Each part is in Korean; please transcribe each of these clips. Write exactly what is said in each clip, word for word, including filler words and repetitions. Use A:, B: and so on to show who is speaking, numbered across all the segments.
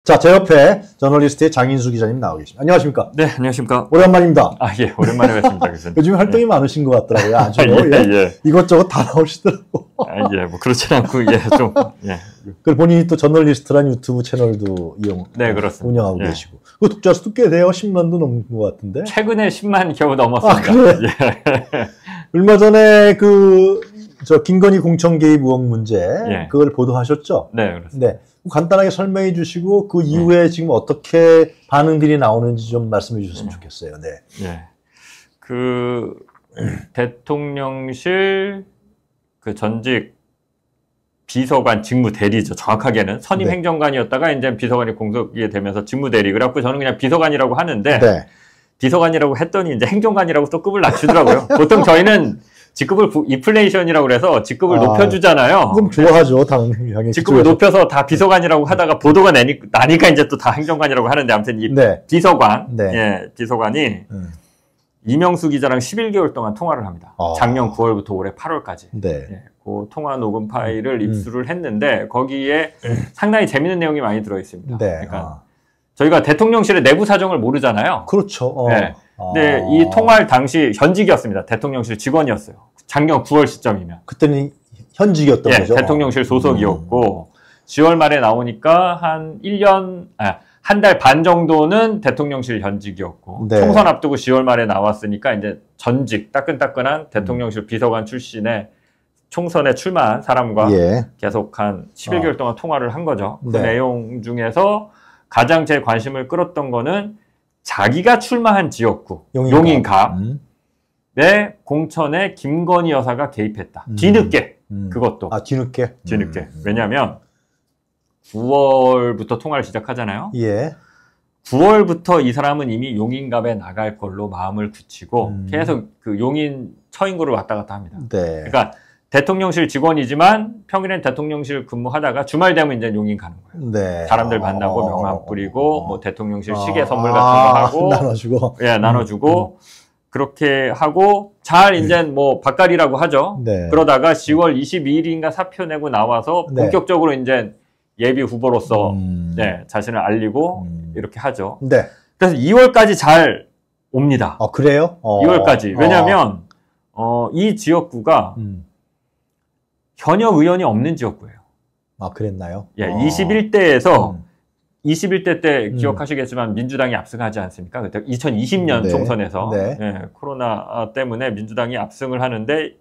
A: 자, 제 옆에 저널리스트의 장인수 기자님 나와 계십니다. 안녕하십니까?
B: 네, 안녕하십니까?
A: 오랜만입니다.
B: 아, 예, 오랜만에 뵙습니다, 교수님.
A: 요즘 활동이 예. 많으신 것 같더라고요. 아주 예, 예. 예. 이것저것 다 나오시더라고.
B: 아, 예, 뭐 그렇진 않고 예, 좀 예.
A: 그리고 본인이 또 저널리스트란 유튜브 채널도 이용,
B: 네, 그렇습니다.
A: 운영하고
B: 예.
A: 계시고. 그 독자 수도 꽤 돼요. 십만도 넘은 것 같은데.
B: 최근에 십만 겨우 넘었습니다.
A: 아, 그래?
B: 예.
A: 얼마 전에 그 저 김건희 공천 개입 의혹 문제
B: 예.
A: 그걸 보도하셨죠?
B: 네, 그렇습니다.
A: 네. 간단하게 설명해 주시고 그 이후에 네. 지금 어떻게 반응들이 나오는지 좀 말씀해 주셨으면 네. 좋겠어요. 네.
B: 예. 그 대통령실 그 전직 비서관 직무 대리죠. 정확하게는 선임 네. 행정관이었다가 이제 비서관이 공석이 되면서 직무 대리. 그래갖고 저는 그냥 비서관이라고 하는데
A: 네.
B: 비서관이라고 했더니 이제 행정관이라고 또 급을 낮추더라고요. 보통 저희는 직급을 인플레이션이라고 그래서 직급을 아, 높여주잖아요.
A: 그럼 좋아하죠, 당연히.
B: 직급을 높여서 다 비서관이라고 하다가 보도가 나니, 나니까 이제 또 다 행정관이라고 하는데 아무튼 이
A: 네.
B: 비서관,
A: 네.
B: 예, 비서관이
A: 음.
B: 이명수 기자랑 십일 개월 동안 통화를 합니다.
A: 아.
B: 작년 구월부터 올해 팔월까지.
A: 네.
B: 예, 그 통화 녹음 파일을
A: 음.
B: 입수를 했는데 거기에 음. 상당히 재밌는 내용이 많이 들어 있습니다.
A: 네.
B: 그러니까
A: 아.
B: 저희가 대통령실의 내부 사정을 모르잖아요.
A: 그렇죠. 어.
B: 네.
A: 아.
B: 근데 이 통화할 당시 현직이었습니다. 대통령실 직원이었어요. 작년 구월 시점이면.
A: 그때는 현직이었던
B: 예,
A: 거죠?
B: 대통령실 소속이었고 음. 지월 말에 나오니까 한 일 년, 아, 한 달 반 정도는 대통령실 현직이었고
A: 네.
B: 총선 앞두고 지월 말에 나왔으니까 이제 전직, 따끈따끈한 대통령실 음. 비서관 출신의 총선에 출마한 사람과
A: 예.
B: 계속 한 십일 개월 어. 동안 통화를 한 거죠. 그
A: 네.
B: 내용 중에서 가장 제 관심을 끌었던 거는 자기가 출마한 지역구, 용인갑. 용인갑. 음. 내 공천에 김건희 여사가 개입했다.
A: 음.
B: 뒤늦게.
A: 음.
B: 그것도.
A: 아, 뒤늦게?
B: 뒤늦게.
A: 음.
B: 왜냐하면 구월부터 통화를 시작하잖아요.
A: 예.
B: 구월부터 이 사람은 이미 용인갑에 나갈 걸로 마음을 굳히고
A: 음.
B: 계속 그 용인 처인구를 왔다 갔다 합니다.
A: 네.
B: 그러니까 대통령실 직원이지만 평일엔 대통령실 근무하다가 주말 되면 이제 용인 가는 거예요.
A: 네.
B: 사람들 만나고 명함 뿌리고 뭐 대통령실 시계 선물 같은 거 하고
A: 나눠주고
B: 예, 나눠주고 음. 그렇게 하고 잘 이제 뭐 밥갈이라고 하죠.
A: 네.
B: 그러다가 시월 이십이일인가 사표 내고 나와서 본격적으로 네. 이제 예비 후보로서
A: 음.
B: 네, 자신을 알리고
A: 음.
B: 이렇게 하죠.
A: 네.
B: 그래서 이월까지 잘 옵니다.
A: 아, 그래요? 어.
B: 이월까지. 왜냐하면 어, 이 지역구가
A: 음.
B: 현역 의원이 없는 지역구예요.
A: 아, 그랬나요?
B: 예,
A: 어.
B: 이십일 대에서
A: 음.
B: 이십일 대 때
A: 음.
B: 기억하시겠지만 민주당이 압승하지 않습니까? 그때 이천이십 년
A: 네.
B: 총선에서
A: 네.
B: 예, 코로나 때문에 민주당이 압승을 하는데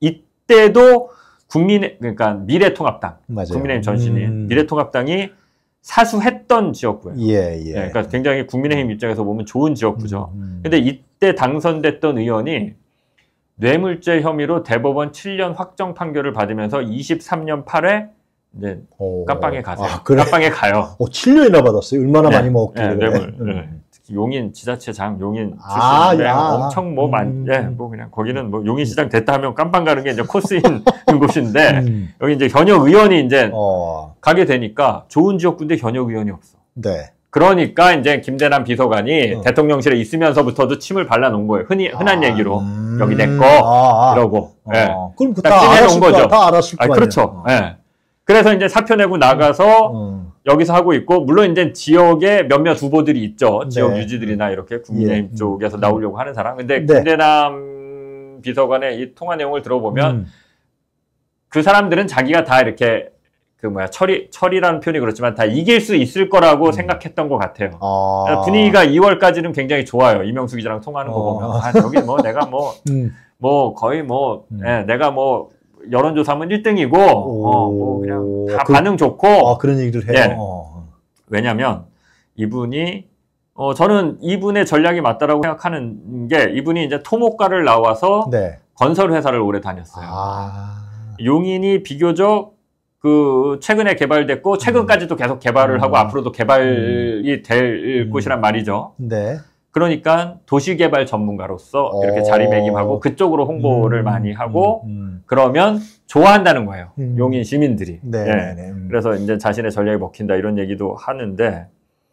B: 이때도 국민의 그러니까 미래통합당,
A: 맞아요.
B: 국민의힘 전신인
A: 음.
B: 미래통합당이 사수했던 지역구예요.
A: 예, 예.
B: 예, 그러니까 굉장히 국민의힘 입장에서 보면 좋은 지역구죠.
A: 음, 음.
B: 근데 이때 당선됐던 의원이 뇌물죄 혐의로 대법원 칠 년 확정 판결을 받으면서 이십삼 년 팔 회 이제
A: 오.
B: 깜빵에 가세요.
A: 아, 그래?
B: 깜빵에 가요.
A: 어, 칠 년이나 받았어요? 얼마나
B: 네.
A: 많이 먹었길래.
B: 네, 뇌물.
A: 음.
B: 네. 특히 용인 지자체장 용인
A: 아,
B: 출신인데
A: 야.
B: 엄청 뭐 많,
A: 음.
B: 예, 뭐 그냥 거기는 뭐 용인시장 됐다 하면 깜빵 가는 게 이제 코스인 곳인데
A: 음.
B: 여기 이제 현역 의원이 이제
A: 어.
B: 가게 되니까 좋은 지역구인데 현역 의원이 없어.
A: 네.
B: 그러니까 이제 김대남 비서관이
A: 어.
B: 대통령실에 있으면서부터도 침을 발라놓은 거예요. 흔히 흔한
A: 아,
B: 얘기로
A: 음.
B: 여기 내 거
A: 아, 아.
B: 이러고.
A: 어.
B: 예.
A: 그럼
B: 딱
A: 다
B: 찜해놓은
A: 알았을
B: 거죠.
A: 거야. 다 알았을
B: 아,
A: 거야.
B: 그렇죠. 예. 그래서 이제 사표 내고 나가서
A: 음.
B: 여기서 하고 있고 물론 이제 지역에 몇몇 후보들이 있죠. 지역
A: 네.
B: 유지들이나 이렇게 국민의힘
A: 예.
B: 쪽에서 나오려고 하는 사람. 근데
A: 네.
B: 김대남 비서관의 이 통화 내용을 들어보면
A: 음.
B: 그 사람들은 자기가 다 이렇게 그 뭐야 처리 처리라는 표현이 그렇지만 다 이길 수 있을 거라고
A: 음.
B: 생각했던 것 같아요.
A: 아.
B: 분위기가 이월까지는 굉장히 좋아요. 이명수 기자랑 통화하는 거
A: 어.
B: 보면 아, 여기 뭐 내가 뭐 뭐
A: 음.
B: 거의 뭐
A: 음.
B: 예, 내가 뭐 여론조사하면 일 등이고 어, 뭐 그냥 다
A: 그,
B: 반응 좋고
A: 아, 그런 얘기를 해요.
B: 예.
A: 어.
B: 왜냐하면 이분이 어 저는 이분의 전략이 맞다라고 생각하는 게 이분이 이제 토목과를 나와서
A: 네.
B: 건설 회사를 오래 다녔어요.
A: 아.
B: 용인이 비교적 그 최근에 개발됐고 최근까지도 계속 개발을
A: 음.
B: 하고 앞으로도 개발이 될
A: 음.
B: 곳이란 말이죠.
A: 네.
B: 그러니까 도시개발 전문가로서 이렇게
A: 어.
B: 자리매김하고 그쪽으로 홍보를
A: 음.
B: 많이 하고
A: 음. 음.
B: 그러면 좋아한다는 거예요.
A: 음.
B: 용인 시민들이.
A: 네.
B: 예.
A: 네. 음.
B: 그래서 이제 자신의 전략이 먹힌다 이런 얘기도 하는데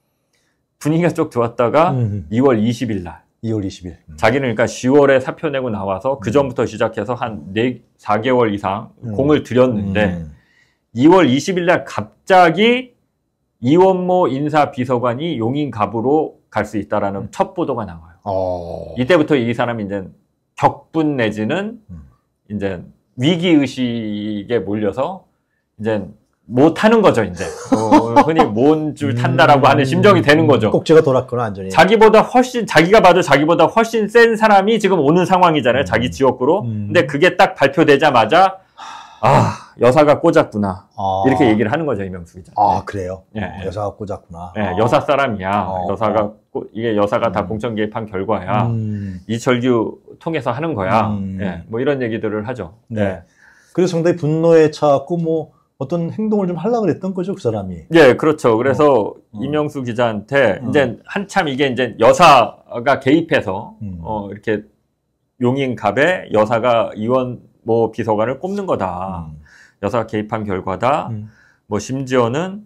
B: 분위기가 쭉 좋았다가
A: 음.
B: 이월 이십일 날
A: 이월 이십일. 음.
B: 자기는 그러니까 시월에 사표 내고 나와서 그 전부터 시작해서 한 네, 사 개월 이상
A: 음.
B: 공을 들였는데
A: 음.
B: 이월 이십일 날 갑자기 이원모 인사비서관이 용인갑으로 갈 수 있다라는 음. 첫 보도가 나와요.
A: 어.
B: 이때부터 이 사람이 이제 격분 내지는 음. 이제 위기의식에 몰려서 이제 못 타는 거죠, 이제. 어, 흔히 뭔 줄 탄다라고 음. 하는 심정이 되는 거죠.
A: 꼭지가 돌았구나, 완전히.
B: 자기보다 훨씬, 자기가 봐도 자기보다 훨씬 센 사람이 지금 오는 상황이잖아요, 음. 자기 지역구로. 음. 근데 그게 딱 발표되자마자, 아, 여사가 꽂았구나. 아. 이렇게 얘기를 하는 거죠, 이명수 기자.
A: 아, 그래요?
B: 예,
A: 어, 여사가 꽂았구나.
B: 예,
A: 아.
B: 여사 사람이야.
A: 어,
B: 여사가,
A: 어.
B: 꽂, 이게 여사가
A: 음.
B: 다 공천 개입한 결과야.
A: 음.
B: 이철규 통해서 하는 거야.
A: 음.
B: 예, 뭐 이런 얘기들을 하죠.
A: 네.
B: 예.
A: 그래서 상당히 분노에 차갖고 뭐, 어떤 행동을 좀 하려고 그랬던 거죠, 그 사람이.
B: 예, 그렇죠. 그래서
A: 어.
B: 이명수 기자한테
A: 어.
B: 이제 한참 이게 이제 여사가 개입해서
A: 음.
B: 어, 이렇게 용인갑에 여사가 이원모 비서관을 꼽는 거다.
A: 음.
B: 여사가 개입한 결과다.
A: 음.
B: 뭐 심지어는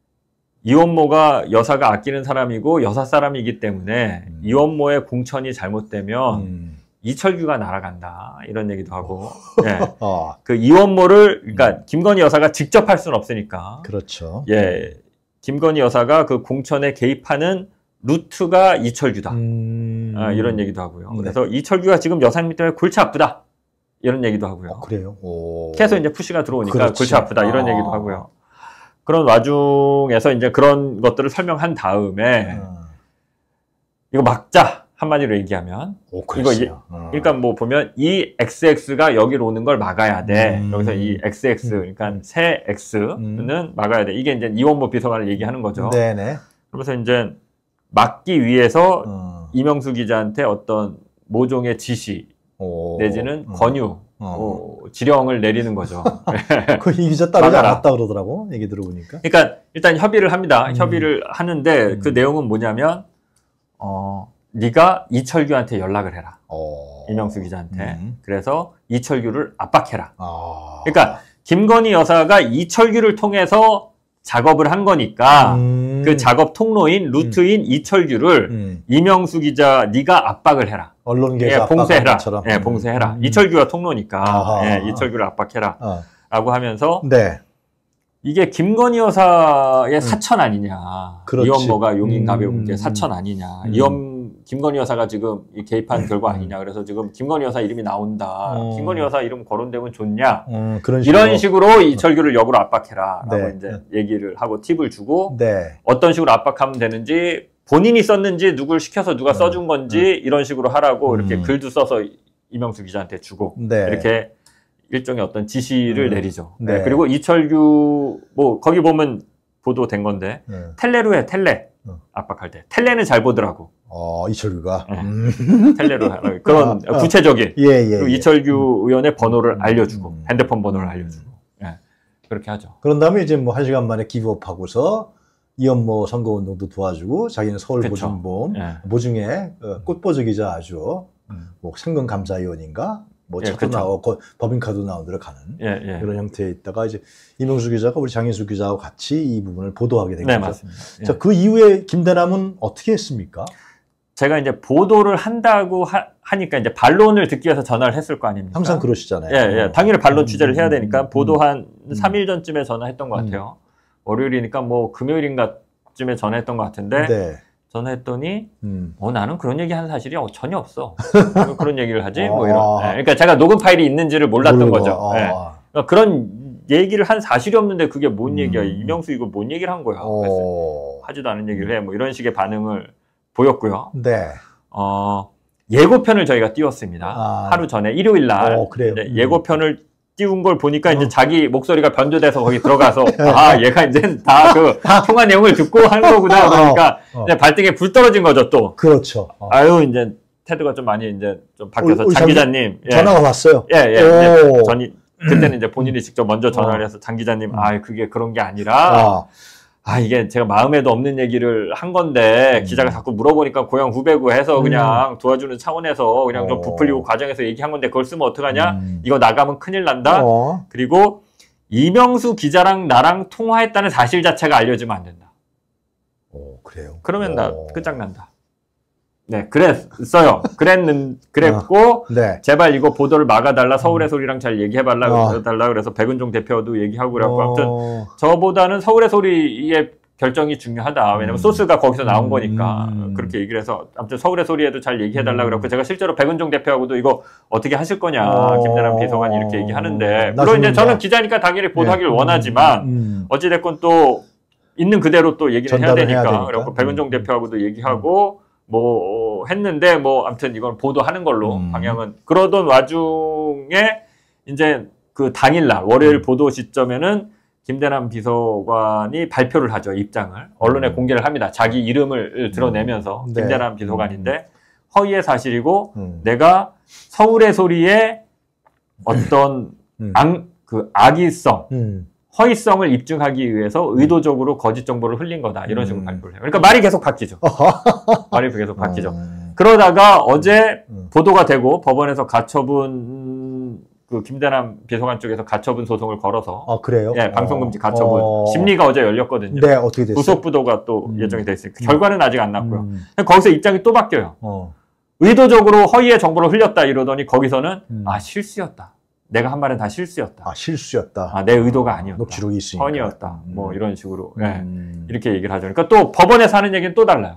B: 이원모가 여사가 아끼는 사람이고 여사 사람이기 때문에
A: 음.
B: 이원모의 공천이 잘못되면
A: 음.
B: 이철규가 날아간다 이런 얘기도 하고 예.
A: 어.
B: 그 이원모를 그러니까 김건희 여사가 직접 할 수는 없으니까
A: 그렇죠.
B: 예 김건희 여사가 그 공천에 개입하는 루트가 이철규다
A: 음...
B: 아, 이런 얘기도 하고요.
A: 네.
B: 그래서 이철규가 지금 여사님 때문에 골치 아프다 이런 얘기도 하고요.
A: 어, 그래요? 오...
B: 계속 이제 푸시가 들어오니까
A: 그렇지.
B: 골치 아프다 이런
A: 아...
B: 얘기도 하고요. 그런 와중에서 이제 그런 것들을 설명한 다음에
A: 음...
B: 이거 막자. 한마디로 얘기하면
A: 오,
B: 이거 이,
A: 어.
B: 그러니까 뭐 보면 이 엑스엑스가 여기로 오는 걸 막아야 돼.
A: 음.
B: 여기서 이 엑스엑스 그러니까 새 X는 음. 막아야 돼. 이게 이제 이원모 비서관을 얘기하는 거죠.
A: 네네.
B: 그러면서 이제 막기 위해서
A: 어.
B: 이명수 기자한테 어떤 모종의 지시
A: 오.
B: 내지는
A: 어.
B: 권유,
A: 어.
B: 어, 지령을 내리는 거죠.
A: 그 이 기자 따르지 않았다 그러더라고 얘기 들어보니까.
B: 그러니까 일단 협의를 합니다.
A: 음.
B: 협의를 하는데
A: 음.
B: 그 내용은 뭐냐면 어. 네가 이철규한테 연락을 해라.
A: 어...
B: 이명수 기자한테.
A: 음.
B: 그래서 이철규를 압박해라.
A: 아...
B: 그러니까 김건희 여사가 이철규를 통해서 작업을 한 거니까
A: 음...
B: 그 작업 통로인 루트인 음. 이철규를 음. 이명수 기자 네가 압박을 해라.
A: 언론계에서
B: 예, 봉쇄해라.
A: 것처럼.
B: 예, 봉쇄해라.
A: 음.
B: 이철규가 통로니까
A: 아하.
B: 예, 이철규를 압박해라.
A: 어.
B: 라고 하면서
A: 네.
B: 이게 김건희 여사의 음. 사천 아니냐.
A: 그렇지.
B: 이원모가 용인갑에 온 게
A: 음.
B: 사천 아니냐.
A: 음.
B: 이원 김건희 여사가 지금 개입한 결과 아니냐. 그래서 지금 김건희 여사 이름이 나온다.
A: 어.
B: 김건희 여사 이름 거론되면 좋냐.
A: 음, 그런 식으로.
B: 이런 식으로 이철규를 역으로 압박해라. 라고
A: 네.
B: 이제 얘기를 하고 팁을 주고
A: 네.
B: 어떤 식으로 압박하면 되는지 본인이 썼는지 누굴 시켜서 누가
A: 음.
B: 써준 건지
A: 음.
B: 이런 식으로 하라고
A: 음.
B: 이렇게 글도 써서 이명수 기자한테 주고
A: 네.
B: 이렇게 일종의 어떤 지시를
A: 음.
B: 내리죠.
A: 네.
B: 네. 그리고 이철규 뭐 거기 보면 보도된 건데
A: 네.
B: 텔레로 해 텔레
A: 음.
B: 압박할 때 텔레는 잘 보더라고.
A: 어 이철규가
B: 네.
A: 음.
B: 텔레로 하라. 그런
A: 아,
B: 구체적인
A: 예, 예,
B: 그리고
A: 예.
B: 이철규 의원의 번호를
A: 음.
B: 알려주고
A: 음.
B: 핸드폰 번호를 알려주고 예. 그렇게 하죠.
A: 그런 다음에 이제 뭐 한 시간 만에 기부업하고서 이원모 선거운동도 도와주고 자기는 서울
B: 그쵸.
A: 보증보험
B: 예.
A: 보증에 어, 꽃보적이자 아주
B: 음.
A: 뭐 상근감사위원인가 뭐
B: 예,
A: 차도
B: 그쵸.
A: 나오고 법인카드 나온 데로 가는
B: 예, 예.
A: 이런 형태에 있다가 이제 이명수 기자가 우리 장인수 기자하고 같이 이 부분을 보도하게 된
B: 네,
A: 거죠.
B: 맞습니다. 예.
A: 자, 그 이후에 김대남은 어떻게 했습니까?
B: 제가 이제 보도를 한다고 하, 하니까 이제 반론을 듣기 위해서 전화를 했을 거 아닙니까?
A: 항상 그러시잖아요.
B: 예, 예. 당연히 반론
A: 음,
B: 취재를 해야
A: 음,
B: 되니까
A: 음,
B: 보도 한
A: 음.
B: 삼 일 전쯤에 전화했던 것 같아요. 월요일이니까 뭐 금요일인가쯤에 전화했던 것 같은데
A: 네.
B: 전화했더니
A: 음.
B: 어 나는 그런 얘기 하는 사실이 전혀 없어. 왜 그런 얘기를 하지? 뭐
A: 아.
B: 이런. 예, 그러니까 제가 녹음 파일이 있는지를 몰랐던
A: 모르고,
B: 거죠.
A: 아.
B: 예. 그러니까 그런 얘기를 한 사실이 없는데 그게 뭔
A: 음.
B: 얘기야? 이명수 이거 뭔 얘기를 한 거야?
A: 어.
B: 그래서 하지도 않은 얘기를 해. 뭐 이런 식의 반응을 보였고요.
A: 네.
B: 어, 예고편을 저희가 띄웠습니다.
A: 아.
B: 하루 전에 일요일 날
A: 어, 그래요?
B: 네,
A: 음.
B: 예고편을 띄운 걸 보니까
A: 어.
B: 이제 자기 목소리가 변조돼서 거기 들어가서 아 얘가 이제 다 그 통화 내용을 듣고 하는 거구나. 그러니까
A: 어, 어.
B: 이제 발등에 불 떨어진 거죠 또.
A: 그렇죠. 어.
B: 아유 이제 태도가 좀 많이 이제 좀 바뀌어서
A: 우리
B: 장 기자님 예.
A: 전화가 왔어요.
B: 예, 예.
A: 오.
B: 전이 그때는 이제 본인이 직접 먼저 전화를
A: 어.
B: 해서 장 기자님
A: 음.
B: 아 그게 그런 게 아니라
A: 아.
B: 아 이게 제가 마음에도 없는 얘기를 한 건데
A: 음.
B: 기자가 자꾸 물어보니까 고향 후배고 해서 그냥 도와주는 차원에서 그냥 좀
A: 어.
B: 부풀리고 과정에서 얘기한 건데 그걸 쓰면 어떡하냐?
A: 음.
B: 이거 나가면 큰일 난다.
A: 어.
B: 그리고 이명수 기자랑 나랑 통화했다는 사실 자체가 알려지면 안 된다.
A: 오, 그래요.
B: 그러면 나
A: 오.
B: 끝장난다. 네, 그랬어요. 그랬는, 그랬고,
A: 네.
B: 제발 이거 보도를 막아달라. 서울의 소리랑 잘 얘기해달라.
A: 어.
B: 그래달라. 그래서 백은종 대표도 얘기하고 그래갖고, 아무튼
A: 어.
B: 저보다는 서울의 소리에 결정이 중요하다. 왜냐면
A: 음.
B: 소스가 거기서 나온 거니까.
A: 음.
B: 그렇게 얘기를 해서 아무튼 서울의 소리에도 잘 얘기해달라고
A: 음.
B: 그랬고 제가 실제로 백은종 대표하고도 이거 어떻게 하실 거냐.
A: 어.
B: 김대남 비서관이 이렇게 얘기하는데 물론
A: 나중에
B: 이제 저는
A: 뭐.
B: 기자니까 당연히 보도하기를
A: 네.
B: 원하지만
A: 음.
B: 어찌됐건 또 있는 그대로 또 얘기를 해야
A: 전달을
B: 되니까.
A: 해야 되니까.
B: 그래서 백은종
A: 음.
B: 대표하고도 얘기하고 뭐 했는데 뭐 아무튼 이건 보도하는 걸로
A: 음.
B: 방향은 그러던 와중에 이제 그 당일날 월요일
A: 음.
B: 보도 시점에는 김대남 비서관이 발표를 하죠. 입장을 언론에
A: 음.
B: 공개를 합니다. 자기 이름을 드러내면서
A: 음. 네.
B: 김대남 비서관인데 허위의 사실이고
A: 음.
B: 내가 서울의 소리에 어떤
A: 음.
B: 악, 그 악의성
A: 음.
B: 허위성을 입증하기 위해서 의도적으로 거짓 정보를 흘린 거다. 이런 식으로
A: 음.
B: 발표를 해요. 그러니까 말이 계속 바뀌죠. 말이 계속 바뀌죠.
A: 음.
B: 그러다가 어제
A: 음.
B: 보도가 되고 법원에서 가처분 그 김대남 비서관 쪽에서 가처분 소송을 걸어서
A: 아, 그래요?
B: 예, 방송금지 가처분
A: 어.
B: 심리가 어제 열렸거든요.
A: 네, 어떻게 됐어요?
B: 구속 부도가 또
A: 음.
B: 예정이 돼 있으니까
A: 음.
B: 결과는 아직 안 났고요.
A: 음.
B: 거기서 입장이 또 바뀌어요.
A: 어.
B: 의도적으로 허위의 정보를 흘렸다 이러더니 거기서는
A: 음.
B: 아 실수였다. 내가 한 말은 다 실수였다.
A: 아, 실수였다.
B: 아, 내 의도가 아니었다.
A: 녹취록이 있으니까.
B: 선이었다.
A: 음.
B: 뭐 이런 식으로 예,
A: 음.
B: 이렇게 얘기를 하죠. 그러니까 또 법원에서 하는 얘기는 또 달라요.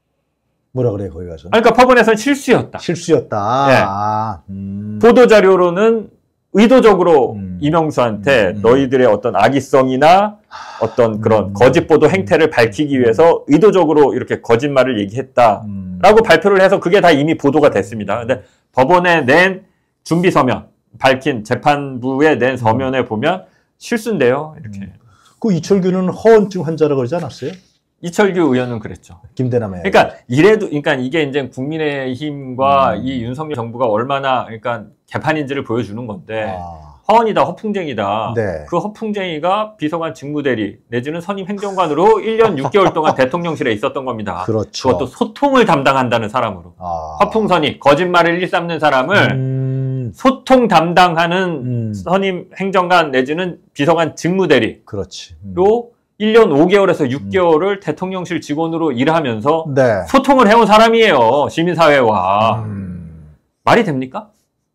A: 뭐라 그래요, 거기 가서?
B: 그러니까 법원에서는 실수였다.
A: 실수였다.
B: 예.
A: 아, 음.
B: 보도 자료로는 의도적으로
A: 음.
B: 이명수한테
A: 음.
B: 너희들의 어떤 악의성이나 어떤 그런
A: 음.
B: 거짓 보도 행태를 밝히기 위해서 의도적으로 이렇게 거짓말을 얘기했다라고
A: 음.
B: 발표를 해서 그게 다 이미 보도가 됐습니다. 근데 법원에 낸 준비 서면, 밝힌 재판부에 낸 서면에 보면 실수인데요. 이렇게.
A: 음. 그 이철규는 허언증 환자라고 그러지 않았어요?
B: 이철규 의원은 그랬죠.
A: 김대남에.
B: 그러니까 이래도 그러니까 이게 이제 국민의힘과
A: 음.
B: 이 윤석열 정부가 얼마나 그러니까 개판인지를 보여주는 건데
A: 아.
B: 허언이다, 허풍쟁이다.
A: 네.
B: 그 허풍쟁이가 비서관 직무대리 내지는 선임 행정관으로 일 년 육 개월 동안 대통령실에 있었던 겁니다.
A: 그렇죠.
B: 그것도 소통을 담당한다는 사람으로.
A: 아.
B: 허풍선이 거짓말을 일삼는 사람을
A: 음.
B: 소통 담당하는
A: 음.
B: 선임 행정관 내지는 비서관 직무대리로
A: 그렇지. 음.
B: 일 년 오 개월에서 육 개월을 대통령실 직원으로 일하면서
A: 네.
B: 소통을 해온 사람이에요. 시민사회와.
A: 음.
B: 말이 됩니까?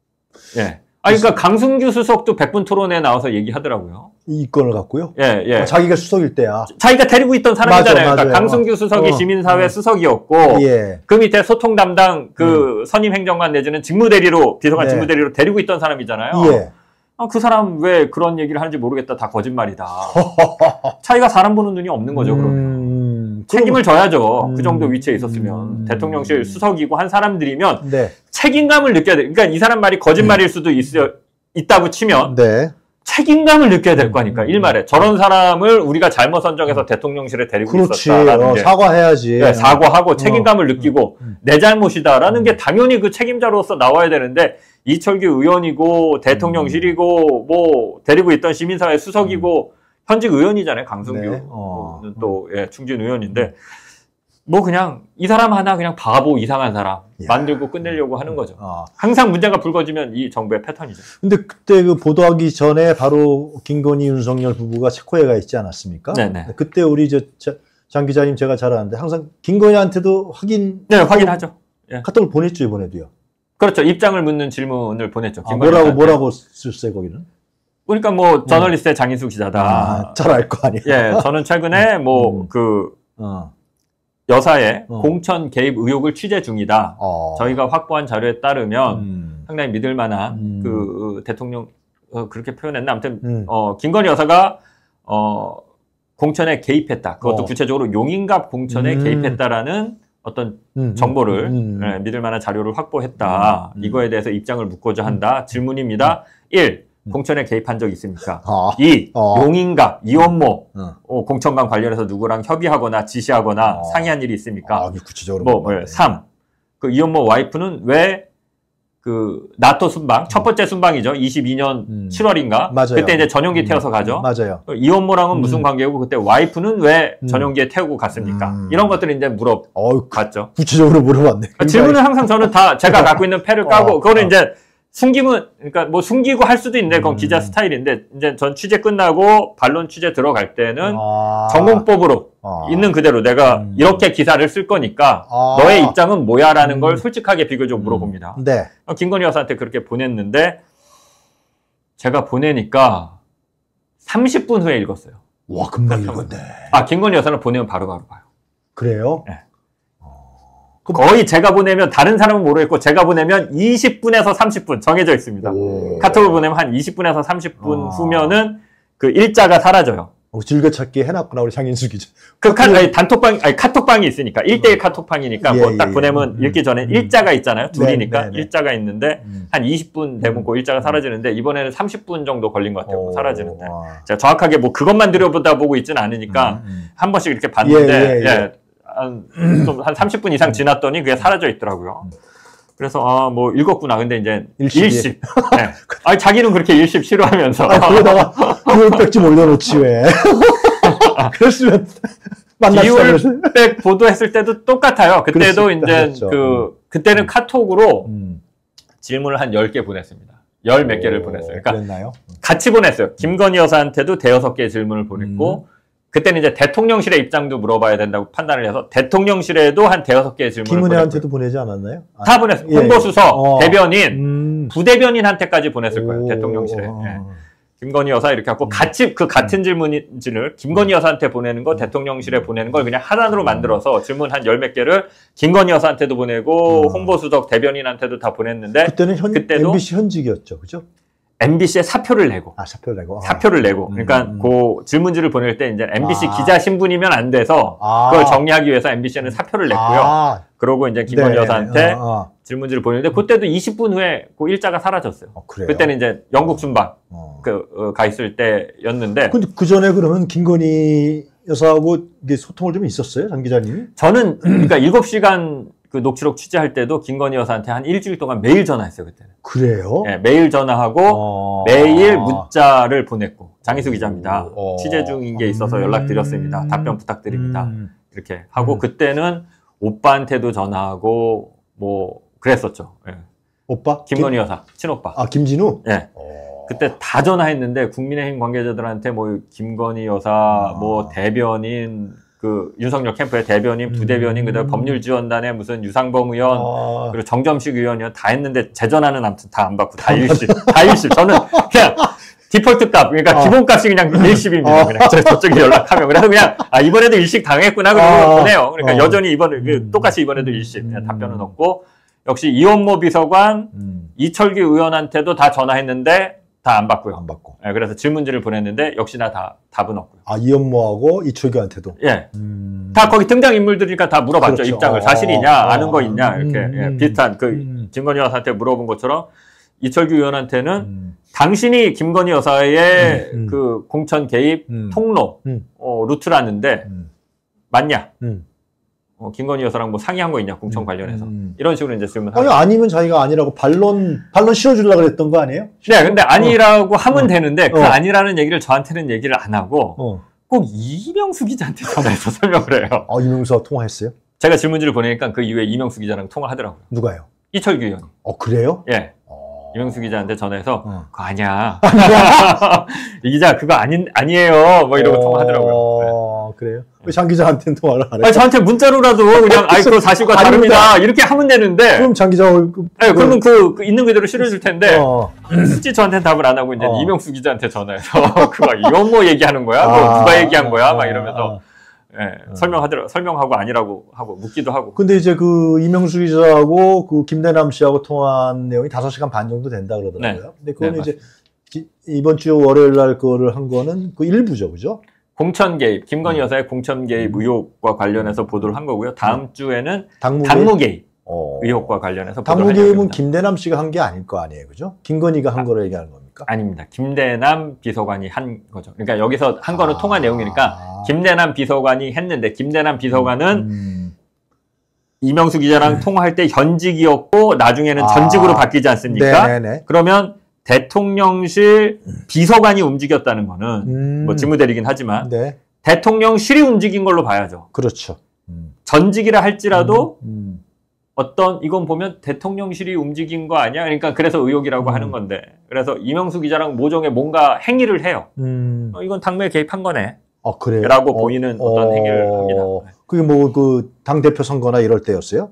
B: 예. 아, 그러니까 강승규 수석도 백분 토론에 나와서 얘기하더라고요.
A: 이 건을 갖고요?
B: 예, 예.
A: 어, 자기가 수석일 때야.
B: 자기가 데리고 있던 사람이잖아요.
A: 맞아,
B: 그러니까
A: 맞아요.
B: 강승규 수석이
A: 어.
B: 시민사회
A: 어.
B: 수석이었고,
A: 예.
B: 그 밑에 소통 담당 그 선임 행정관 내지는 직무대리로, 비서관
A: 네.
B: 직무대리로 데리고 있던 사람이잖아요.
A: 예.
B: 아, 그 사람 왜 그런 얘기를 하는지 모르겠다. 다 거짓말이다. 차이가 사람 보는 눈이 없는 거죠, 그러면.
A: 음.
B: 책임을 져야죠.
A: 음.
B: 그 정도 위치에 있었으면.
A: 음.
B: 대통령실 수석이고 한 사람들이면
A: 네.
B: 책임감을 느껴야 돼. 그러니까 이 사람 말이 거짓말일 수도 있, 있다고 치면
A: 네.
B: 책임감을 느껴야 될 거니까. 일말에. 저런 사람을 우리가 잘못 선정해서 대통령실에 데리고
A: 그렇지.
B: 있었다라는
A: 어,
B: 게.
A: 사과해야지.
B: 네, 사과하고
A: 어.
B: 책임감을 느끼고
A: 음.
B: 내 잘못이다라는 게 당연히 그 책임자로서 나와야 되는데 이철규 의원이고 대통령실이고 뭐 데리고 있던 시민사회 수석이고 현직 의원이잖아요. 강승규.
A: 네. 어.
B: 또 예, 충진 의원인데 뭐 그냥 이 사람 하나 그냥 바보 이상한 사람
A: 야.
B: 만들고 끝내려고 하는 거죠.
A: 아.
B: 항상 문제가 불거지면 이 정부의 패턴이죠.
A: 근데 그때 그 보도하기 전에 바로 김건희 윤석열 부부가 체코에 가 있지 않았습니까?
B: 네네.
A: 그때 우리 저 장 기자님 제가 잘 아는데 항상 김건희한테도 확인
B: 네, 확인하죠. 예.
A: 카톡을 보냈죠, 이번에도요.
B: 그렇죠. 입장을 묻는 질문을 보냈죠.
A: 아,
B: 김건희
A: 뭐라고
B: 여사한테.
A: 뭐라고 쓸세 거기는?
B: 그러니까 뭐 저널리스트의 장인숙 기자다.
A: 아, 잘 알 거 아니야.
B: 예, 저는 최근에 뭐
A: 음.
B: 그
A: 어.
B: 여사의
A: 어.
B: 공천 개입 의혹을 취재 중이다.
A: 어.
B: 저희가 확보한 자료에 따르면
A: 음.
B: 상당히 믿을 만한
A: 음.
B: 그 대통령 어, 그렇게 표현했나? 아무튼
A: 음.
B: 어, 김건희 여사가 어, 공천에 개입했다. 그것도
A: 어.
B: 구체적으로 용인갑 공천에
A: 음.
B: 개입했다라는 어떤
A: 음,
B: 정보를
A: 음, 음.
B: 예, 믿을 만한 자료를 확보했다.
A: 음.
B: 이거에 대해서 입장을 묻고자 한다. 질문입니다. 일.
A: 음.
B: 공천에 개입한 적 있습니까?
A: 아.
B: 이.
A: 어.
B: 용인갑, 이원모
A: 어.
B: 어, 공천관 관련해서 누구랑 협의하거나 지시하거나
A: 어.
B: 상의한 일이 있습니까?
A: 아, 구체적으로
B: 뭐,
A: 물어봤네.
B: 뭐 삼. 그 이원모 와이프는 왜 그 나토 순방, 첫 번째 순방이죠. 이십이 년
A: 음.
B: 칠월인가?
A: 맞아요.
B: 그때 이제 전용기
A: 음.
B: 태워서 가죠.
A: 맞아요.
B: 이원모랑은 무슨
A: 음.
B: 관계고 그때 와이프는 왜
A: 음.
B: 전용기에 태우고 갔습니까?
A: 음.
B: 이런 것들을 이제 물어봤죠.
A: 어우, 구체적으로 물어봤네.
B: 그러니까 질문은 항상 저는 다 제가 갖고 있는 패를 까고
A: 어,
B: 그거는
A: 어.
B: 이제 숨기면 그러니까 뭐 숨기고 할 수도 있는데 그건
A: 음.
B: 기자 스타일인데 이제 전 취재 끝나고 반론 취재 들어갈 때는
A: 아.
B: 전공법으로
A: 아.
B: 있는 그대로 내가
A: 음.
B: 이렇게 기사를 쓸 거니까
A: 아.
B: 너의 입장은 뭐야라는
A: 음.
B: 걸 솔직하게 비교적 물어봅니다.
A: 네.
B: 김건희 여사한테 그렇게 보냈는데 제가 보내니까 삼십 분 후에 읽었어요.
A: 와, 금방 읽었네.
B: 아, 김건희 여사는 보내면 바로바로 봐요.
A: 그래요?
B: 네. 거의 제가 보내면 다른 사람은 모르겠고 제가 보내면 이십 분에서 삼십 분 정해져 있습니다.
A: 오.
B: 카톡을 보내면 한 이십 분에서 삼십 분
A: 아.
B: 후면은 그 일자가 사라져요.
A: 어, 즐겨찾기 해놨구나, 우리 장인수 기자.
B: 그 카, 아니, 단톡방, 아니, 카톡방이 있으니까 일 대일 카톡방이니까
A: 예,
B: 뭐 딱
A: 예,
B: 보내면
A: 예.
B: 읽기 전에
A: 음.
B: 일자가 있잖아요. 둘이니까
A: 네, 네, 네.
B: 일자가 있는데
A: 음.
B: 한 이십 분 되면 그 일자가 사라지는데 이번에는 삼십 분 정도 걸린 것 같아요.
A: 오,
B: 사라지는데.
A: 와.
B: 제가 정확하게 뭐 그것만 들여보다 보고 있지는 않으니까
A: 음, 음.
B: 한 번씩 이렇게 봤는데
A: 예, 예, 예.
B: 예, 한, 좀 한 삼십 분 이상 지났더니 그게 사라져 있더라고요. 그래서 아, 뭐 읽었구나. 근데 이제
A: 일십이.
B: 일십. 네. 아니 자기는 그렇게 일십 싫어하면서.
A: 아, 거기다가 기울백 좀 올려놓지, 왜. 그랬으면 만났어요.
B: 기울백 보도했을 때도 똑같아요. 그때도
A: 그렇습니다.
B: 이제
A: 그렇죠.
B: 그, 그때는 카톡으로
A: 음.
B: 질문을 한 열 개 보냈습니다. 열 몇 개를
A: 오,
B: 보냈어요. 그러니까
A: 그랬나요?
B: 같이 보냈어요. 김건희 여사한테도 대여섯 개의 질문을 보냈고,
A: 음.
B: 그때는 이제 대통령실의 입장도 물어봐야 된다고 판단을 해서 대통령실에도 한 대여섯 개의 질문을
A: 김은혜한테도
B: 보냈고요.
A: 보내지 않았나요? 아,
B: 다 보냈어요.
A: 예,
B: 홍보수석,
A: 어.
B: 대변인,
A: 음.
B: 부대변인한테까지 보냈을 거예요.
A: 오,
B: 대통령실에.
A: 어.
B: 예. 김건희 여사 이렇게 갖고 같이 그 같은 질문지를 김건희 여사한테 보내는 거, 대통령실에 보내는 걸 그냥 하단으로 만들어서 질문 한 열 몇 개를 김건희 여사한테도 보내고
A: 음.
B: 홍보수석 대변인한테도 다 보냈는데
A: 그때는 현,
B: 그때도
A: 엠비씨 현직이었죠, 그죠?
B: 엠비씨에 사표를 내고
A: 아, 사표를 내고. 아.
B: 사표를 내고
A: 음,
B: 그러니까
A: 음.
B: 그 질문지를 보낼 때 이제 엠비씨
A: 아.
B: 기자 신분이면 안 돼서
A: 아.
B: 그걸 정리하기 위해서 엠비씨는 사표를 냈고요.
A: 아,
B: 그러고 이제 김건희
A: 네.
B: 여사한테
A: 어, 어.
B: 질문지를 보냈는데 그때도 이십 분 후에 그 일자가 사라졌어요.
A: 어, 그래요?
B: 그때는 이제 영국 순방
A: 어.
B: 그, 어, 가 있을 때였는데
A: 근데 그 전에 그러면 김건희 여사하고 이게 소통을 좀 있었어요, 장 기자님이?
B: 저는 그러니까 일곱 시간 그 녹취록 취재할 때도 김건희 여사한테 한 일주일 동안 매일 전화했어요, 그때는.
A: 그래요?
B: 예, 매일 전화하고
A: 어.
B: 매일 문자를 보냈고 장희수 기자입니다.
A: 어.
B: 취재 중인 게 있어서 연락드렸습니다.
A: 음.
B: 답변 부탁드립니다.
A: 음.
B: 이렇게 하고
A: 음.
B: 그때는 오빠한테도 전화하고 뭐 그랬었죠. 예.
A: 오빠?
B: 김건희
A: 김-
B: 여사, 친오빠.
A: 아, 김진우?
B: 예.
A: 어.
B: 그때 다 전화했는데 국민의힘 관계자들한테 뭐 김건희 여사,
A: 아.
B: 뭐 대변인, 그 윤석열 캠프의 대변인, 부대변인,
A: 음.
B: 그다음에 법률지원단의 무슨 유상범 의원,
A: 아.
B: 그리고 정점식 의원이요 다 했는데 제 전화는 아무튼 다 안 받고 다 일십, 다 일십. 저는 그냥 디폴트 값, 그러니까
A: 어.
B: 기본값이 그냥 일십입니다.
A: 어.
B: 그냥 저, 저쪽에 연락하면 그래서 그냥 아 이번에도 일십 당했구나 그러고
A: 어.
B: 보내요. 그러니까
A: 어.
B: 여전히 이번에 그
A: 음.
B: 똑같이 이번에도 일십. 그냥
A: 음.
B: 답변은 없고 역시 이원모 비서관,
A: 음.
B: 이철규 의원한테도 다 전화했는데 다 안 받고요.
A: 안 받고.
B: 예, 그래서 질문지를 보냈는데 역시나 다 답은 없고요.
A: 아, 이현모하고 이철규한테도.
B: 예.
A: 음.
B: 다 거기 등장 인물들이니까 다 물어봤죠.
A: 그렇죠.
B: 입장을.
A: 어,
B: 사실이냐,
A: 어,
B: 아는 거 있냐, 이렇게.
A: 음,
B: 예,
A: 음,
B: 비슷한 그
A: 음.
B: 김건희 여사한테 물어본 것처럼 이철규 의원한테는
A: 음.
B: 당신이 김건희 여사의
A: 음, 음.
B: 그 공천 개입
A: 음.
B: 통로,
A: 음.
B: 어, 루트라는데
A: 음.
B: 맞냐?
A: 음.
B: 어, 김건희 여사랑 뭐 상의한 거 있냐, 공천 관련해서.
A: 음.
B: 이런 식으로 이제 질문하고.
A: 아니, 아니면 자기가 아니라고 반론, 반론 씌워주려고 그랬던 거 아니에요?
B: 네, 근데 아니라고 하면 되는데 그
A: 어.
B: 아니라는 얘기를 저한테는 얘기를 안 하고
A: 어.
B: 꼭 이명수 기자한테 전화해서 설명을 해요.
A: 아, 이명수와 통화했어요?
B: 제가 질문지를 보내니까 그 이후에 이명수 기자랑 통화하더라고요.
A: 누가요?
B: 이철규 의원이.
A: 어, 그래요?
B: 예.
A: 어.
B: 이명수 기자한테 전화해서
A: 어.
B: 그거 아니야. 이 기자 그거 아닌 아니에요. 뭐 이러고 통화하더라고요. 네.
A: 어, 그래요? 왜 장 기자한테는 통화를 안 해요?
B: 아니, 저한테 문자로라도 그냥 아이 그거 사실과
A: 아닙니다.
B: 다릅니다. 이렇게 하면 되는데.
A: 그럼 장 기자 그,
B: 네, 그러면 그, 그 있는 그대로 실어줄 텐데
A: 어.
B: 굳이 저한테는 답을 안 하고 이제
A: 어.
B: 이명수 기자한테 전화해서 그거 이원모 얘기하는 거야? 그거
A: 아,
B: 누가 얘기한 거야?
A: 아,
B: 막 이러면서 예,
A: 아.
B: 설명하더라 설명하고 아니라고 하고 묻기도 하고.
A: 근데 이제 그 이명수 기자하고 그 김대남 씨하고 통화한 내용이 다섯 시간 반 정도 된다 그러더라고요.
B: 네.
A: 근데 그거는
B: 네,
A: 이제 기- 이번 주 월요일 날 그거를 한 거는 그 일부죠, 그죠?
B: 공천 개입, 김건희
A: 음.
B: 여사의 공천 개입 의혹과 관련해서 보도를 한 거고요. 다음 주에는
A: 당무
B: 당무 개입
A: 어.
B: 의혹과 관련해서 보도를
A: 당무
B: 할
A: 개입은
B: 예정입니다.
A: 김대남 씨가 한 게 아닐 거 아니에요, 그죠? 김건희가 한 거를 얘기하는 겁니까?
B: 아닙니다. 김대남 비서관이 한 거죠. 그러니까 여기서 한 거는
A: 아.
B: 통화 내용이니까 김대남 비서관이 했는데 김대남 비서관은
A: 음.
B: 이명수 기자랑 통화할 때 현직이었고 나중에는
A: 아.
B: 전직으로 바뀌지 않습니까?
A: 네네네.
B: 그러면 대통령실 비서관이 움직였다는 거는
A: 음.
B: 뭐 직무대리긴 하지만
A: 네,
B: 대통령실이 움직인 걸로 봐야죠.
A: 그렇죠. 음.
B: 전직이라 할지라도
A: 음.
B: 어떤 이건 보면 대통령실이 움직인 거 아니야? 그러니까 그래서 의혹이라고
A: 음.
B: 하는 건데 그래서 이명수 기자랑 모종의 뭔가 행위를 해요.
A: 음.
B: 어, 이건 당무에 개입한 거네.
A: 아, 그래요?
B: 라고 보이는 어떤 행위를 합니다.
A: 그게 뭐 그 당대표 선거나 이럴 때였어요?